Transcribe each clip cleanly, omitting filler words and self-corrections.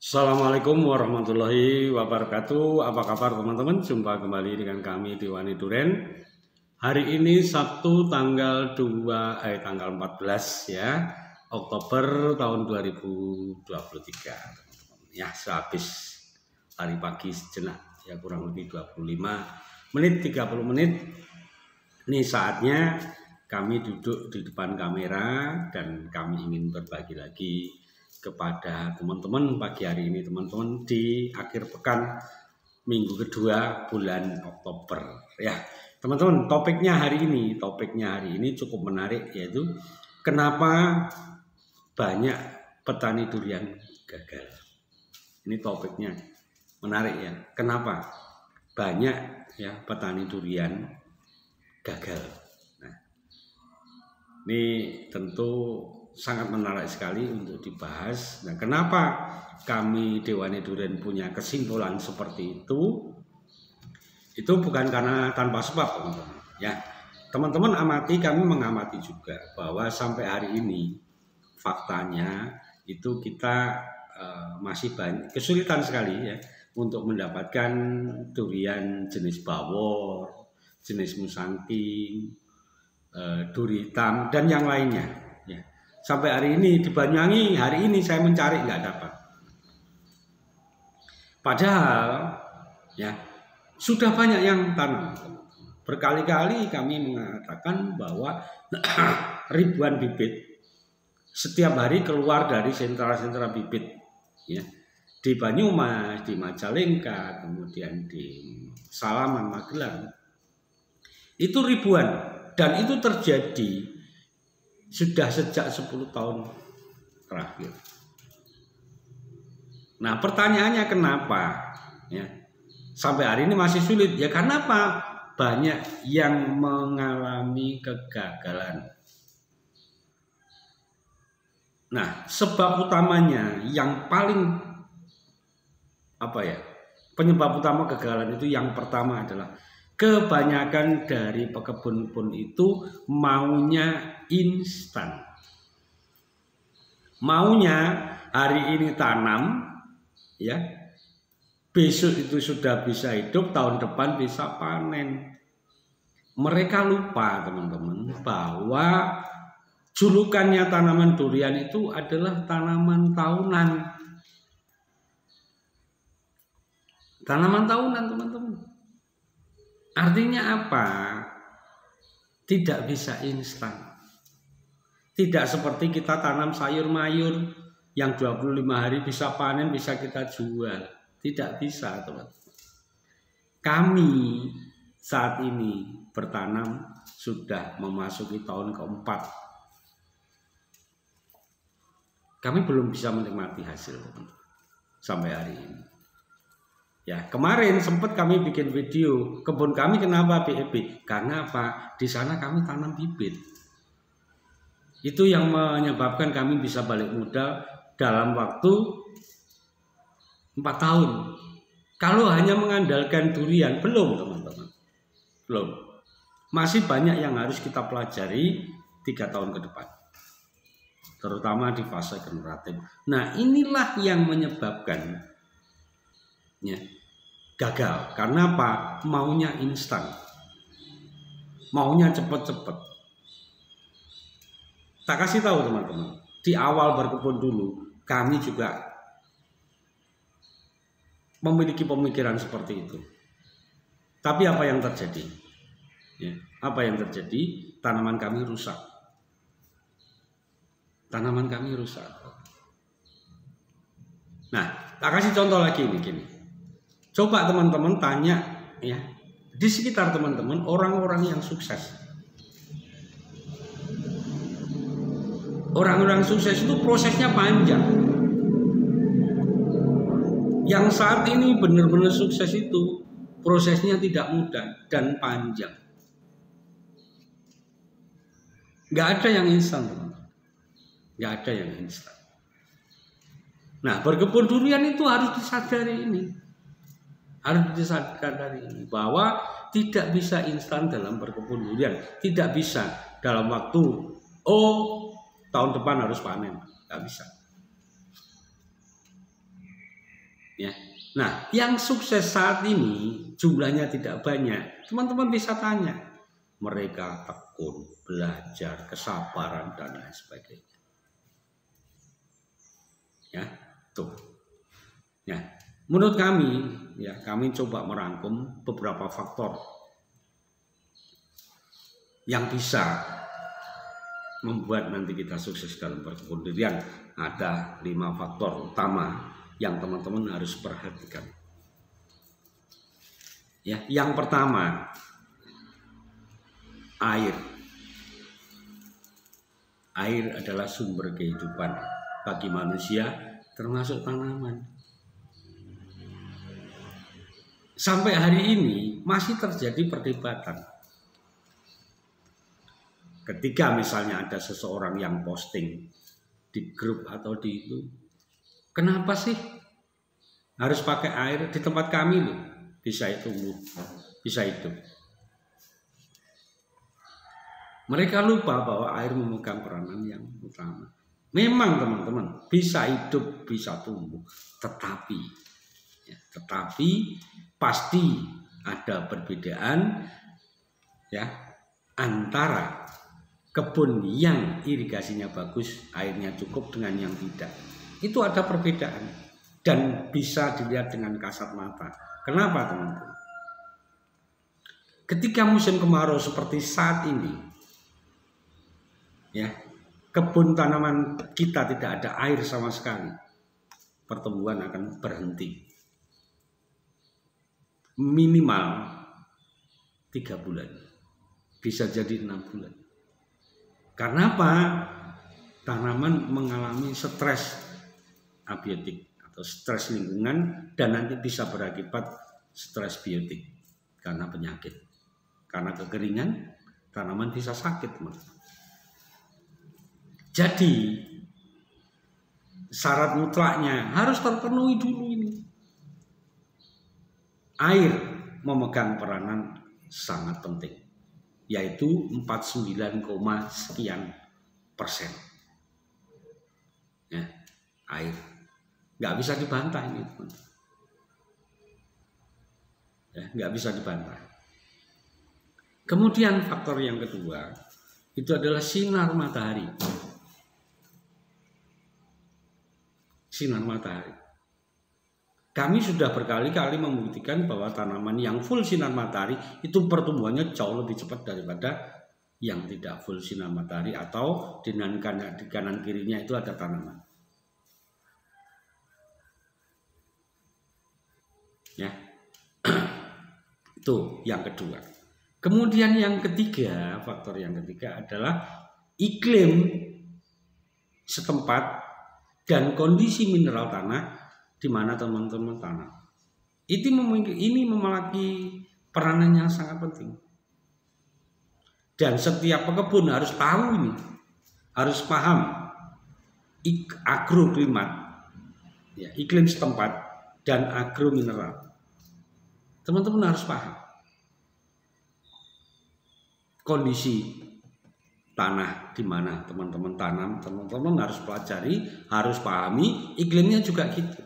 Assalamualaikum warahmatullahi wabarakatuh. Apa kabar teman-teman? Jumpa kembali dengan kami di Wani Duren. Hari ini Sabtu tanggal 14 ya, Oktober tahun 2023. Ya, sehabis hari pagi sejenak ya, kurang lebih 25 menit 30 menit. Ini saatnya kami duduk di depan kamera dan kami ingin berbagi lagi kepada teman-teman pagi hari ini, teman-teman, di akhir pekan minggu kedua bulan Oktober ya. Teman-teman, topiknya hari ini cukup menarik, yaitu kenapa banyak petani durian gagal. Ini topiknya menarik ya. Kenapa banyak ya petani durian gagal. Nah, ini tentu sangat menarik sekali untuk dibahas. Nah, kenapa kami Dewani Duren punya kesimpulan seperti itu? Itu bukan karena tanpa sebab, teman-teman. Ya, teman-teman amati, kami mengamati juga bahwa sampai hari ini faktanya itu kita masih banyak kesulitan sekali ya untuk mendapatkan durian jenis bawor, jenis musangking, duri hitam dan yang lainnya. Sampai hari ini di Banyuwangi, hari ini saya mencari nggak dapat. Padahal ya sudah banyak yang tanam. Berkali-kali kami mengatakan bahwa ribuan bibit setiap hari keluar dari sentra-sentra bibit ya, di Banyumas, di Majalengka, kemudian di Salaman, Magelang. Itu ribuan, dan itu terjadi sudah sejak 10 tahun terakhir. Nah, pertanyaannya kenapa ya sampai hari ini masih sulit? Ya karena apa? Banyak yang mengalami kegagalan. Nah, sebab utamanya yang paling penyebab utama kegagalan itu yang pertama adalah kebanyakan dari pekebun itu maunya instan. Maunya hari ini tanam ya, besok itu sudah bisa hidup, tahun depan bisa panen. Mereka lupa, teman-teman, bahwa julukannya tanaman durian itu adalah tanaman tahunan. Tanaman tahunan, teman-teman. Artinya apa? Tidak bisa instan. Tidak seperti kita tanam sayur mayur yang 25 hari bisa panen, bisa kita jual. Tidak bisa, teman-teman. Kami saat ini bertanam sudah memasuki tahun keempat. Kami belum bisa menikmati hasil, teman-teman, sampai hari ini. Ya, kemarin sempat kami bikin video kebun kami kenapa BEB? Karena apa? Di sana kami tanam bibit. Itu yang menyebabkan kami bisa balik modal dalam waktu 4 tahun. Kalau hanya mengandalkan durian, belum, teman-teman. Belum. Masih banyak yang harus kita pelajari 3 tahun ke depan. Terutama di fase generatif. Nah, inilah yang menyebabkan ya gagal. Karena apa? Maunya instan. Maunya cepet-cepet. Tak kasih tahu, teman-teman. Di awal berkebun dulu, kami juga memiliki pemikiran seperti itu. Tapi apa yang terjadi? Ya, apa yang terjadi? Tanaman kami rusak. Tanaman kami rusak. Nah, tak kasih contoh lagi ini gini. Coba teman-teman tanya ya, di sekitar teman-teman orang-orang yang sukses. Orang-orang sukses itu prosesnya panjang. Yang saat ini benar-benar sukses itu prosesnya tidak mudah dan panjang. Nggak ada yang instan, teman-teman. Nggak ada yang instan. Nah, berkebun durian itu harus disadari ini. Harus disadari ini bahwa tidak bisa instan dalam berkebun durian. Tidak bisa dalam waktu tahun depan harus panen. Nggak bisa. Ya. Nah, yang sukses saat ini jumlahnya tidak banyak. Teman-teman bisa tanya. Mereka tekun, belajar, kesabaran dan lain sebagainya. Ya, tuh. Ya, menurut kami, ya kami coba merangkum beberapa faktor yang bisa membuat nanti kita sukses dalam berkebudayaan. Ada 5 faktor utama yang teman-teman harus perhatikan. Ya, yang pertama, air. Air adalah sumber kehidupan bagi manusia, termasuk tanaman. Sampai hari ini masih terjadi perdebatan. Ketika misalnya ada seseorang yang posting di grup atau di itu, kenapa sih harus pakai air? Di tempat kami loh bisa tumbuh, bisa hidup. Mereka lupa bahwa air memegang peranan yang utama. Memang teman-teman bisa hidup, bisa tumbuh, tetapi pasti ada perbedaan ya antara kebun yang irigasinya bagus, airnya cukup dengan yang tidak. Itu ada perbedaan dan bisa dilihat dengan kasat mata. Kenapa teman-teman? Ketika musim kemarau seperti saat ini, ya, kebun tanaman kita tidak ada air sama sekali, pertumbuhan akan berhenti. Minimal 3 bulan, bisa jadi 6 bulan. Karena apa? Tanaman mengalami stres abiotik atau stres lingkungan dan nanti bisa berakibat stres biotik karena penyakit. Karena kekeringan, tanaman bisa sakit. Jadi syarat mutlaknya harus terpenuhi dulu ini. Air memegang peranan sangat penting, yaitu 49, sekian persen. Ya, air nggak bisa dibantah ini, teman. Ya, nggak bisa dibantah. Kemudian faktor yang kedua itu adalah sinar matahari. Sinar matahari. Kami sudah berkali-kali membuktikan bahwa tanaman yang full sinar matahari itu pertumbuhannya jauh lebih cepat daripada yang tidak full sinar matahari atau di kanan kirinya itu ada tanaman. Ya. Itu yang kedua. Kemudian yang ketiga, faktor yang ketiga adalah iklim setempat dan kondisi mineral tanah di mana teman-teman tanam. Ini memiliki peranan yang sangat penting. Dan setiap pekebun harus tahu ini, harus paham agroklimat, ya, iklim setempat dan agromineral. Teman-teman harus paham kondisi tanah di mana teman-teman tanam, teman-teman harus pelajari, harus pahami iklimnya juga gitu.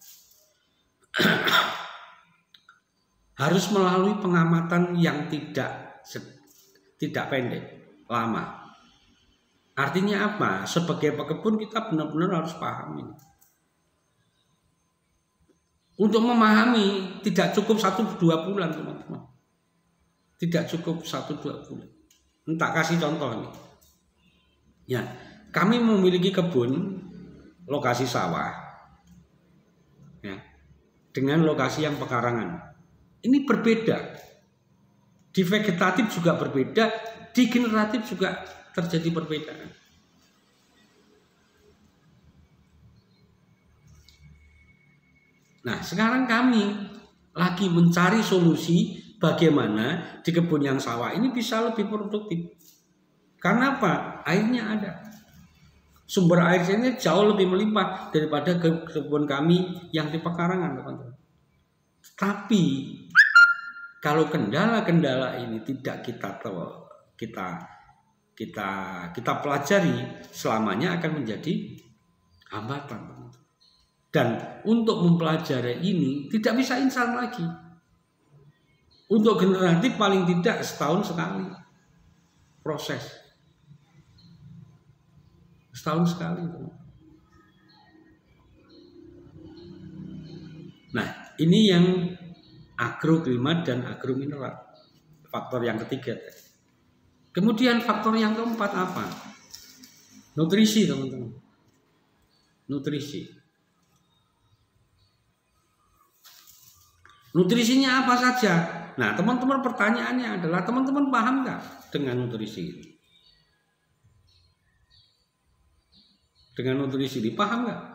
Harus melalui pengamatan yang tidak pendek, lama. Artinya apa? Sebagai pekebun kita benar-benar harus paham ini. Untuk memahami tidak cukup 1-2 bulan, teman-teman. Tidak cukup 1-2 bulan. Entah kasih contoh nih. Ya, kami memiliki kebun lokasi sawah, ya, dengan lokasi yang pekarangan. Ini berbeda. Di vegetatif juga berbeda, di generatif juga terjadi perbedaan. Nah, sekarang kami lagi mencari solusi bagaimana di kebun yang sawah ini bisa lebih produktif. Karena apa? Airnya ada. Sumber air sini jauh lebih melimpah daripada kebun kami yang di pekarangan, teman-teman. Tapi kalau kendala-kendala ini tidak kita pelajari, selamanya akan menjadi hambatan. Dan untuk mempelajari ini tidak bisa instan lagi. Untuk generatif paling tidak setahun sekali proses. Setahun sekali. Nah, ini yang agroklimat dan agromineral. Faktor yang ketiga. Kemudian faktor yang keempat apa? Nutrisi, teman-teman. Nutrisi. Nutrisinya apa saja? Nah, teman-teman, pertanyaannya adalah teman-teman paham nggak dengan nutrisi ini? Dengan nutrisi ini paham nggak?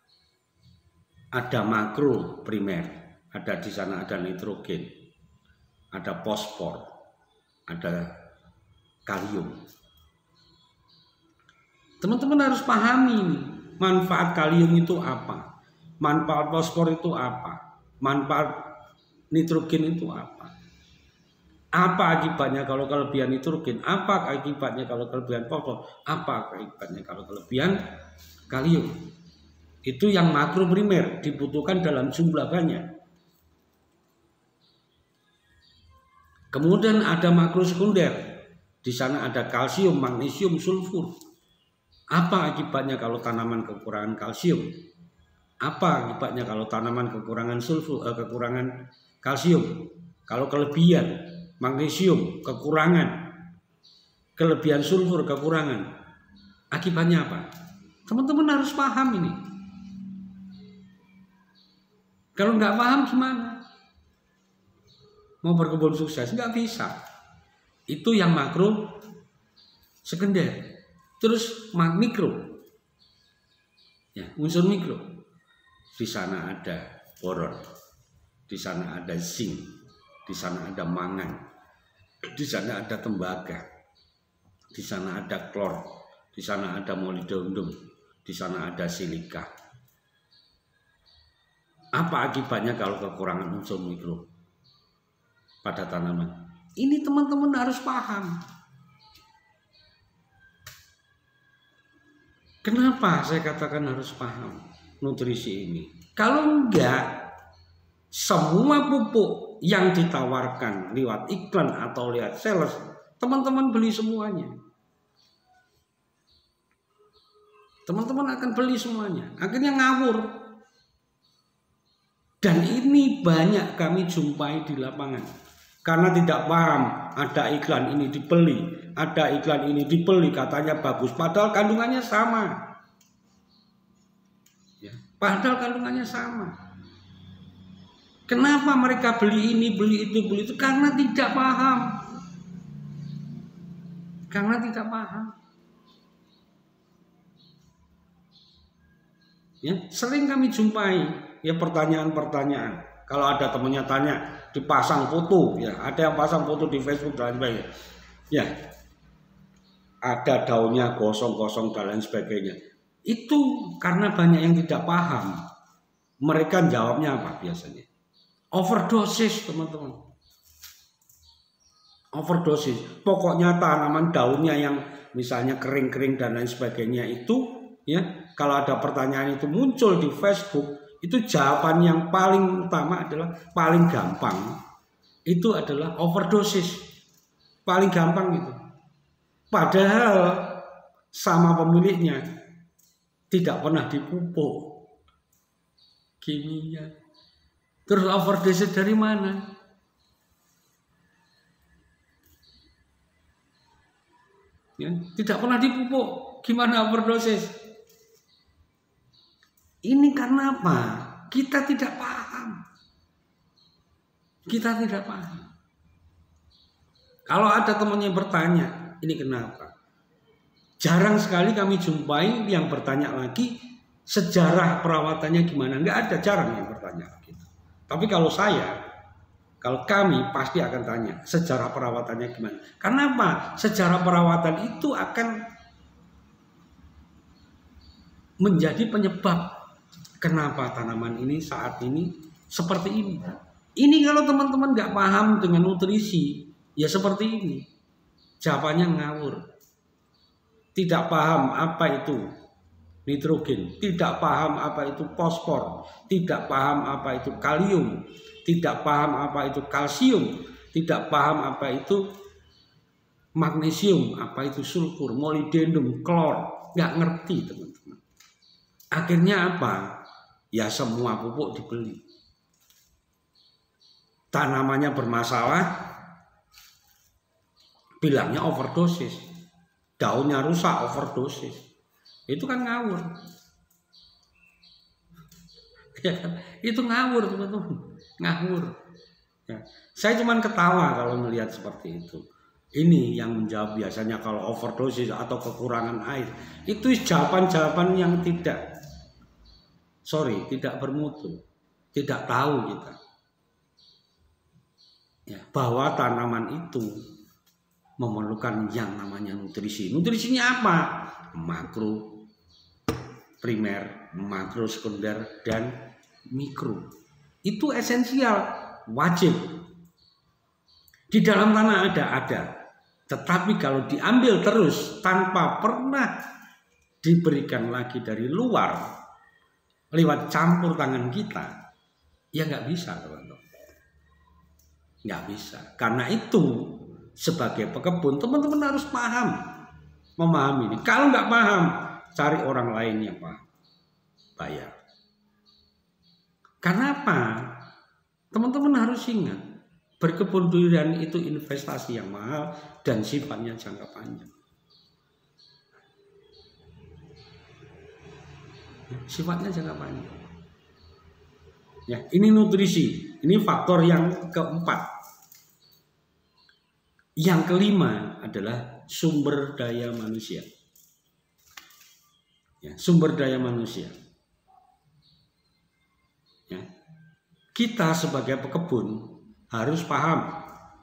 Ada makro primer, ada di sana ada nitrogen, ada fosfor, ada kalium. Teman-teman harus pahami nih, manfaat kalium itu apa, manfaat fosfor itu apa, manfaat nitrogen itu apa akibatnya kalau kelebihan nitrogen, apa akibatnya kalau kelebihan fosfor, apa akibatnya kalau kelebihan kalium. Itu yang makro primer dibutuhkan dalam jumlah banyak. Kemudian ada makro sekunder. Di sana ada kalsium, magnesium, sulfur. Apa akibatnya kalau tanaman kekurangan kalsium? Apa akibatnya kalau tanaman kekurangan sulfur, kekurangan kalsium? Kalau kelebihan magnesium kekurangan, kelebihan sulfur kekurangan, akibatnya apa? Teman-teman harus paham ini. Kalau nggak paham gimana? Mau berkebun sukses nggak bisa. Itu yang makro sekunder. Terus mikro, ya, unsur mikro. Di sana ada boron, di sana ada zinc, di sana ada mangan, di sana ada tembaga, di sana ada klor, di sana ada molibdenum, di sana ada silika. Apa akibatnya kalau kekurangan unsur mikro pada tanaman? Ini teman-teman harus paham. Kenapa saya katakan harus paham nutrisi ini? Kalau enggak, semua pupuk yang ditawarkan lewat iklan atau lewat sales, teman-teman beli semuanya. Teman-teman akan beli semuanya. Akhirnya ngawur. Dan ini banyak kami jumpai di lapangan. Karena tidak paham, ada iklan ini dibeli, ada iklan ini dibeli, katanya bagus, padahal kandungannya sama. Ya, padahal kandungannya sama. Kenapa mereka beli ini, beli itu? Karena tidak paham. Karena tidak paham. Ya, sering kami jumpai ya pertanyaan-pertanyaan. Kalau ada temannya tanya, dipasang foto, ya ada yang pasang foto di Facebook dan sebagainya. Ya, ada daunnya gosong-gosong dan lain sebagainya. Itu karena banyak yang tidak paham. Mereka jawabnya apa biasanya? Overdosis, teman-teman. Overdosis. Pokoknya tanaman daunnya yang misalnya kering-kering dan lain sebagainya itu, ya kalau ada pertanyaan itu muncul di Facebook, itu jawaban yang paling utama adalah paling gampang. Itu adalah overdosis. Paling gampang itu. Padahal sama pemiliknya tidak pernah dipupuk kimia. Terus overdosis dari mana? Ya, tidak pernah dipupuk. Gimana overdosis? Ini karena apa? Kita tidak paham. Kita tidak paham. Kalau ada temannya bertanya, ini kenapa? Jarang sekali kami jumpai yang bertanya lagi sejarah perawatannya gimana. Nggak ada, jarang yang bertanya gitu. Tapi kalau kami pasti akan tanya sejarah perawatannya gimana. Karena apa? Sejarah perawatan itu akan menjadi penyebab kenapa tanaman ini saat ini seperti ini. Ini kalau teman-teman nggak paham dengan nutrisi, ya seperti ini. Jawabannya ngawur. Tidak paham apa itu nitrogen, tidak paham apa itu fosfor, tidak paham apa itu kalium, tidak paham apa itu kalsium, tidak paham apa itu magnesium, apa itu sulfur, molybdenum, klor, nggak ngerti teman-teman. Akhirnya apa? Ya semua pupuk dibeli. Tanamannya bermasalah, bilangnya overdosis, daunnya rusak, overdosis. Itu kan ngawur. Ya kan? Itu ngawur teman-teman, ngawur. Ya. Saya cuma ketawa kalau melihat seperti itu. Ini yang menjawab biasanya kalau overdosis atau kekurangan air. Itu jawaban-jawaban yang tidak bermutu. Tidak tahu kita. Ya, bahwa tanaman itu memerlukan yang namanya nutrisi. Nutrisinya apa? Makro, primer, makro, sekunder, dan mikro. Itu esensial, wajib. Di dalam tanah ada. Tetapi kalau diambil terus tanpa pernah diberikan lagi dari luar lewat campur tangan kita, ya nggak bisa teman-teman. Nggak bisa. Karena itu sebagai pekebun teman-teman harus paham, memahami ini. Kalau nggak paham, cari orang lain yang paham, bayar. Karena apa? Teman-teman harus ingat, berkebun durian itu investasi yang mahal dan sifatnya jangka panjang. Sifatnya jangka panjang. Ya, ini nutrisi. Ini faktor yang keempat. Yang kelima adalah sumber daya manusia. Ya, sumber daya manusia. Ya. Kita sebagai pekebun harus paham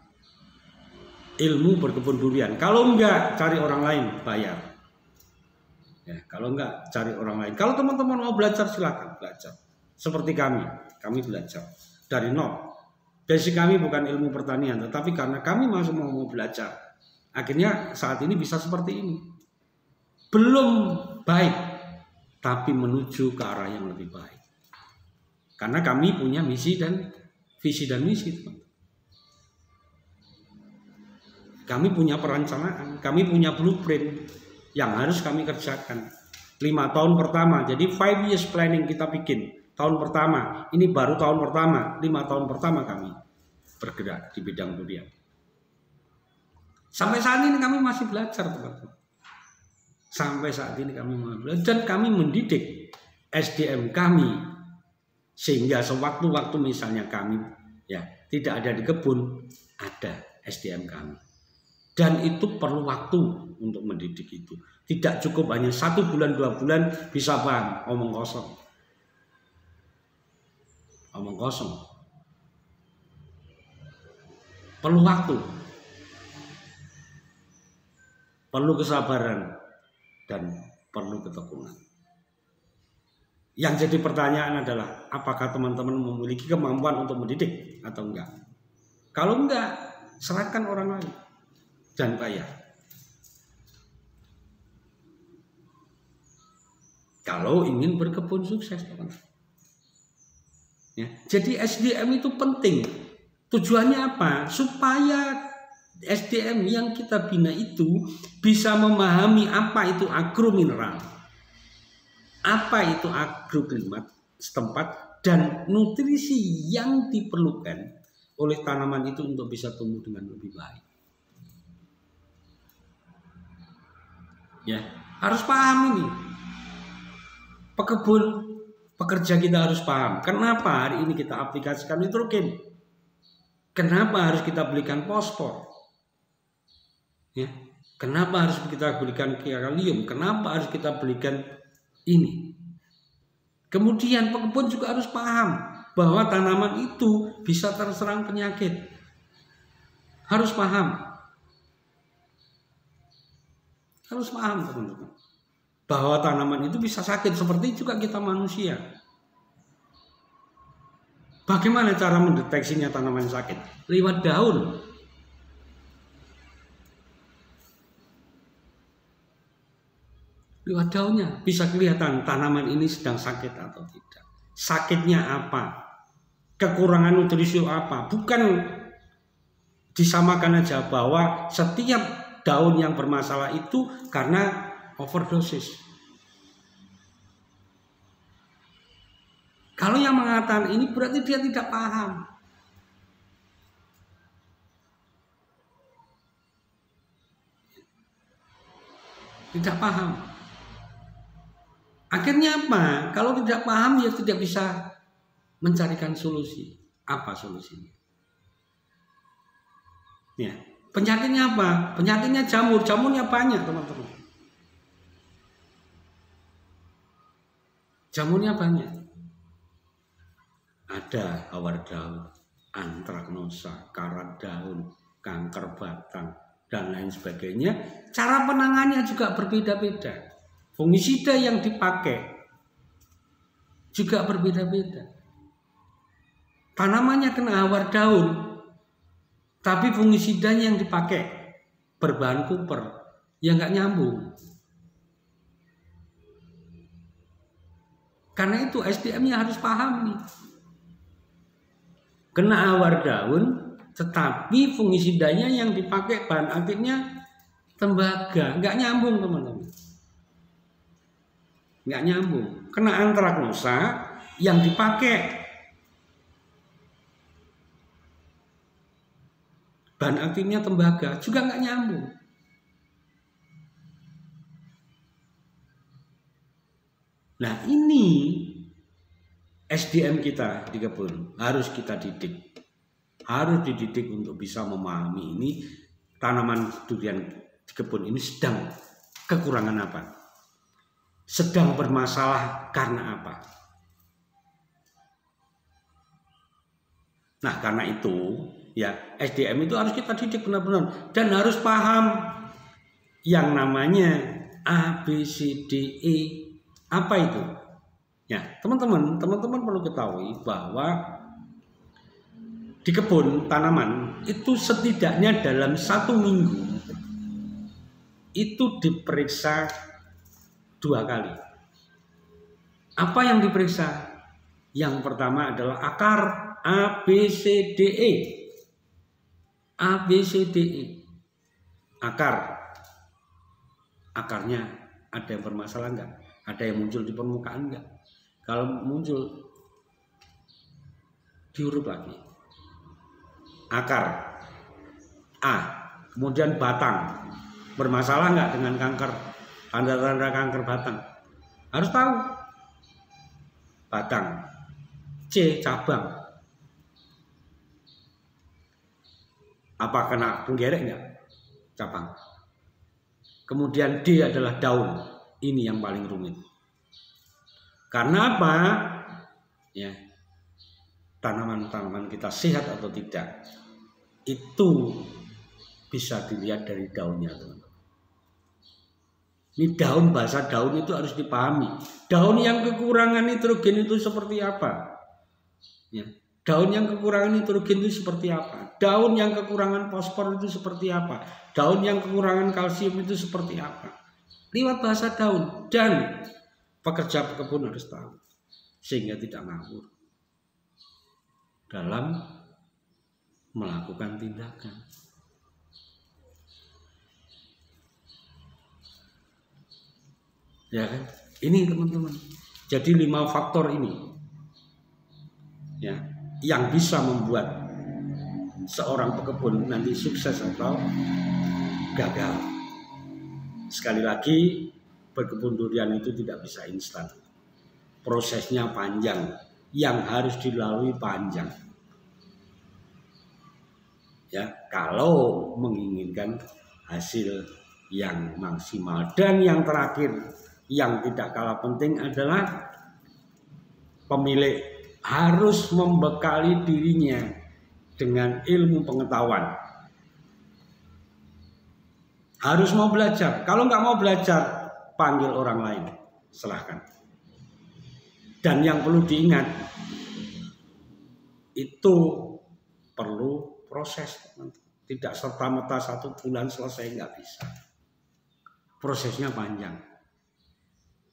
ilmu berkebun durian. Kalau enggak, cari orang lain, bayar. Ya, kalau enggak, cari orang lain. Kalau teman-teman mau belajar, silakan belajar. Seperti kami belajar dari nol. Basic kami bukan ilmu pertanian, tetapi karena kami masih mau belajar, akhirnya saat ini bisa seperti ini. Belum baik, tapi menuju ke arah yang lebih baik. Karena kami punya visi dan misi. Kami punya perencanaan, kami punya blueprint yang harus kami kerjakan. 5 tahun pertama, jadi 5 years planning kita bikin. Tahun pertama, ini baru tahun pertama, 5 tahun pertama kami bergerak di bidang durian. Sampai saat ini kami masih belajar, teman-teman. Sampai saat ini kami masih belajar dan kami mendidik SDM kami sehingga sewaktu-waktu misalnya kami ya tidak ada di kebun, ada SDM kami. Dan itu perlu waktu untuk mendidik itu. Tidak cukup hanya 1 bulan 2 bulan bisa paham, omong kosong. Omong kosong. Perlu waktu. Perlu kesabaran dan perlu ketekunan. Yang jadi pertanyaan adalah apakah teman-teman memiliki kemampuan untuk mendidik atau enggak? Kalau enggak, serahkan orang lain dan bayar. Kalau ingin berkebun sukses, teman-teman. Ya, jadi SDM itu penting. Tujuannya apa? Supaya SDM yang kita bina itu bisa memahami apa itu agromineral, apa itu agroklimat setempat, dan nutrisi yang diperlukan oleh tanaman itu untuk bisa tumbuh dengan lebih baik. Ya, harus paham ini. Pekebun, pekerja kita harus paham. Kenapa hari ini kita aplikasikan nitrogen? Kenapa harus kita belikan fosfor? Ya, kenapa harus kita belikan kalium? Kenapa harus kita belikan ini? Kemudian pekebun juga harus paham bahwa tanaman itu bisa terserang penyakit. Harus paham. Harus paham, teman-teman. Bahwa tanaman itu bisa sakit, seperti juga kita manusia. Bagaimana cara mendeteksinya tanaman sakit? Lewat daun. Lewat daunnya bisa kelihatan tanaman ini sedang sakit atau tidak. Sakitnya apa? Kekurangan nutrisi apa? Bukan disamakan aja bahwa setiap daun yang bermasalah itu karena overdosis. Kalau yang mengatakan ini berarti dia tidak paham. Tidak paham. Akhirnya apa? Kalau tidak paham ya tidak bisa mencarikan solusi. Apa solusinya? Ya, penyakitnya apa? Penyakitnya jamur. Jamurnya banyak, teman-teman. Jamurnya banyak. Ada hawar daun, antraknosa, karat daun, kanker batang, dan lain sebagainya. Cara penanganannya juga berbeda-beda. Fungisida yang dipakai juga berbeda-beda. Tanamannya kena hawar daun, tapi fungisidanya yang dipakai berbahan kuper, ya nggak nyambung. Karena itu SDM-nya harus paham nih. Kena hawar daun, tetapi fungisidanya yang dipakai bahan aktifnya tembaga, nggak nyambung teman-teman. Nggak nyambung. Kena antraknosa yang dipakai bahan aktifnya tembaga juga nggak nyambung. Nah ini SDM kita di kebun harus kita didik. Harus dididik untuk bisa memahami ini tanaman durian di kebun ini sedang kekurangan apa. Sedang bermasalah karena apa. Nah karena itu ya SDM itu harus kita didik benar-benar. Dan harus paham yang namanya A, B, C, D, E. Apa itu? Ya teman-teman perlu ketahui bahwa di kebun tanaman itu setidaknya dalam 1 minggu itu diperiksa 2 kali. Apa yang diperiksa? Yang pertama adalah akar A, B, C, D, E. A, B, C, D, E. Akarnya ada yang bermasalah enggak? Ada yang muncul di permukaan enggak? Kalau muncul diurut lagi. Akar A, kemudian batang bermasalah enggak dengan kanker? Tanda-tanda kanker batang harus tahu. Batang. C, cabang. Apa kena penggerek enggak? Cabang. Kemudian D adalah daun. Ini yang paling rumit. Karena apa? Ya, tanaman-tanaman kita sehat atau tidak itu bisa dilihat dari daunnya, teman-teman. Ini daun, bahasa daun itu harus dipahami. Daun yang kekurangan nitrogen itu seperti apa? Ya. Daun yang kekurangan nitrogen itu seperti apa? Daun yang kekurangan fosfor itu seperti apa? Daun yang kekurangan kalsium itu seperti apa? Lewat bahasa daun. Dan pekerja kebun harus tahu. Sehingga tidak ngawur dalam melakukan tindakan. Ya kan? Ini teman-teman. Jadi 5 faktor ini ya yang bisa membuat seorang pekebun nanti sukses atau gagal. Sekali lagi, berkebun durian itu tidak bisa instan. Prosesnya panjang, yang harus dilalui panjang. Ya, kalau menginginkan hasil yang maksimal. Dan yang terakhir, yang tidak kalah penting adalah pemilik harus membekali dirinya dengan ilmu pengetahuan. Harus mau belajar. Kalau nggak mau belajar, panggil orang lain. Silahkan. Dan yang perlu diingat, itu perlu proses. Tidak serta-merta 1 bulan selesai, nggak bisa. Prosesnya panjang.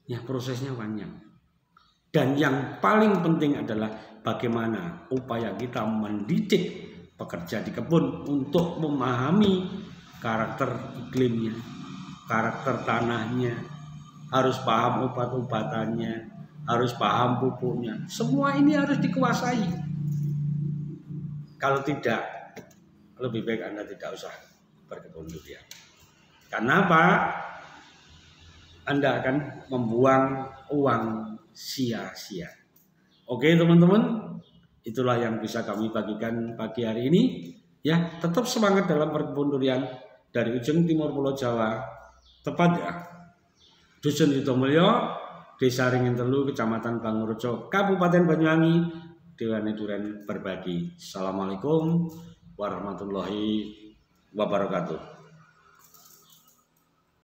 Ya, prosesnya panjang. Dan yang paling penting adalah bagaimana upaya kita mendidik pekerja di kebun untuk memahami karakter iklimnya, karakter tanahnya, harus paham obat-obatannya, harus paham pupuknya. Semua ini harus dikuasai. Kalau tidak, lebih baik Anda tidak usah berkebun durian. Karena apa? Anda akan membuang uang sia-sia. Oke teman-teman, itulah yang bisa kami bagikan pagi hari ini. Ya, tetap semangat dalam berkebun durian dari ujung timur Pulau Jawa, tepatnya Dusun Yudomulyo, Desa Ringintelu, Kecamatan Bangurjo, Kabupaten Banyuwangi. Diwani Duren berbagi. Assalamualaikum warahmatullahi wabarakatuh.